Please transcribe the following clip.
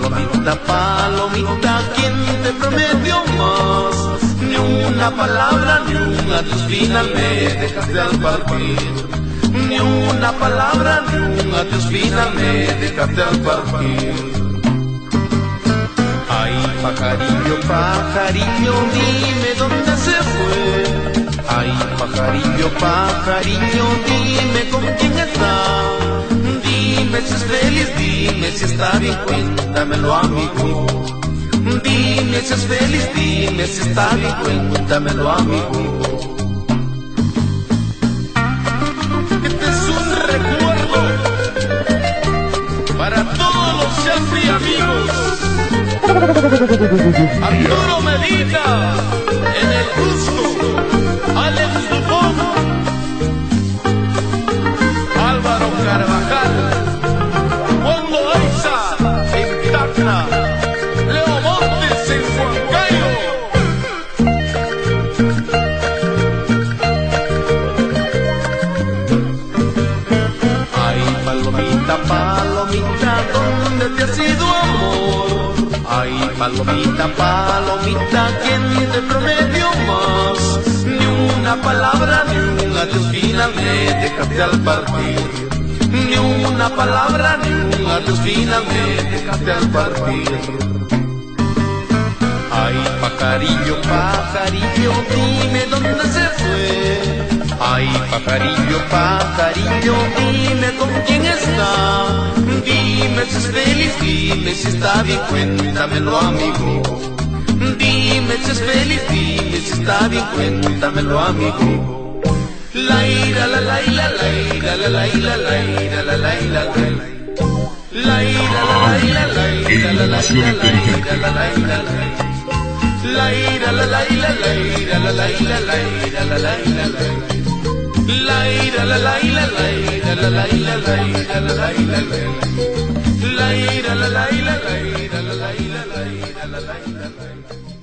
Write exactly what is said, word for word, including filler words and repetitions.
palomita, palomita, ¿quién te prometió más? Ni una palabra, ni un adiós final me dejaste al partir. Ni una palabra, ni un adiós final me dejaste al partir. Ay, pajarillo, pajarillo, dime dónde se fue. Ay, pajarillo, pajarillo, dime con quién está. Dime si es feliz, dime si está bien, cuéntamelo amigo. Dime si es feliz, dime si está bien, cuéntamelo amigo. Este es un recuerdo para todos los Chafri amigos. Arturo Medina en el Cusco, Alex Dupont, Álvaro Carvajal, Wando Aiza en Tacna, Leo Montes en Huancayo. Ay, palomita, palomita, ¿dónde te has ido, amor? Ay, palomita, palomita, ¿quién te prometió más? Ni una palabra, ni un adiós final me dejaste al partir. Ni una palabra, ni un adiós final me dejaste al partir. Ay, pajarillo, pajarillo, dime dónde se fue. Ay, pajarillo, pajarillo, dime con quién está. Dime si es feliz, dime si está bien, cuéntamelo amigo. Dime si es feliz, dime si está bien, cuéntamelo amigo. La ira, la la ira, la ira, la la ira, la ira, la la ira, la ira, la la ira, la ira, la la ira, la ira, la la ira, la ira, la la ira, la ira, la la ira, la ira, la la ira, la ira, la la ira, la ira, la la ira, la ira, la la ira, la ira, la la ira, la ira, la la ira, la ira, la la ira, la ira.